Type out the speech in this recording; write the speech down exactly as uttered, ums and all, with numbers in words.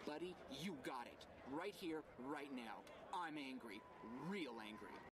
Buddy, you got it. Right here, right now. I'm angry. Real angry.